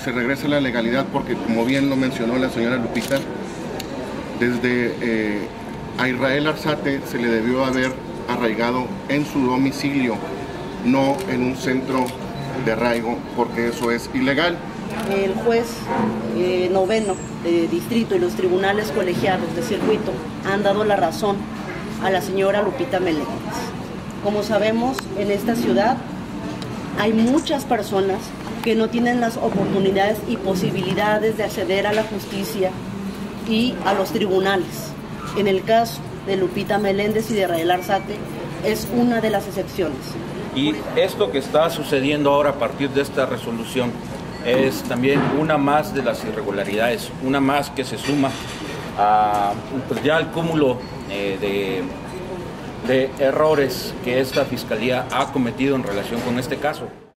se regrese a la legalidad porque, como bien lo mencionó la señora Lupita, desde a Israel Arzate se le debió haber arraigado en su domicilio, no en un centro de arraigo, porque eso es ilegal. El juez noveno de distrito y los tribunales colegiados de circuito han dado la razón a la señora Lupita Meléndez. Como sabemos, en esta ciudad hay muchas personas que no tienen las oportunidades y posibilidades de acceder a la justicia y a los tribunales. En el caso de Lupita Meléndez y de Israel Arzate es una de las excepciones. Y esto que está sucediendo ahora a partir de esta resolución es también una más de las irregularidades, una más que se suma a pues ya al cúmulo de errores que esta Fiscalía ha cometido en relación con este caso.